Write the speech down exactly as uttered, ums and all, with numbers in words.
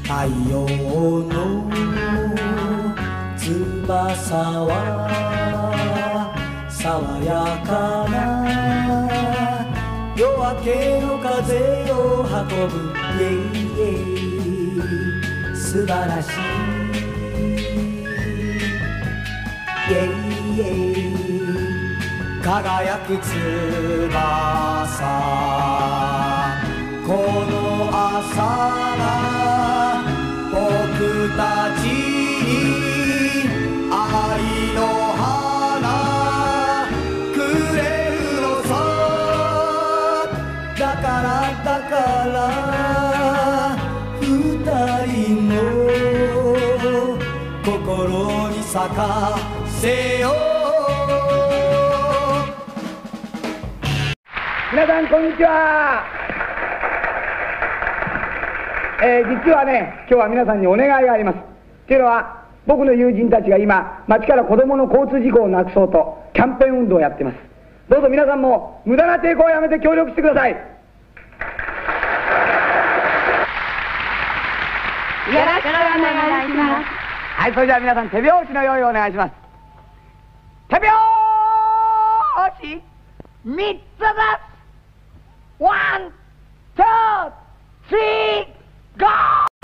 太陽の翼は爽やかな夜明けの風を運ぶイエイイエイ素晴らしいイエイイエイ輝く翼この朝が僕たちに愛の花くれるのさだからだから二人の心に咲かせよう。 皆さんこんにちは。えー、実はね今日は皆さんにお願いがあります。というのは僕の友人たちが今街から子どもの交通事故をなくそうとキャンペーン運動をやっています。どうぞ皆さんも無駄な抵抗をやめて協力してください。よろしくお願いします。はい、それじゃあ皆さん手拍子の用意をお願いします。手拍子みっつずつワン、ツー、スリー、ゴー！